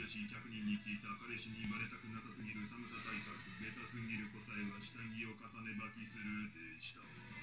し100人に聞いた。彼氏にバレたくなさすぎる寒さ対策。ベタすぎる答えは下着を重ね履きするでした。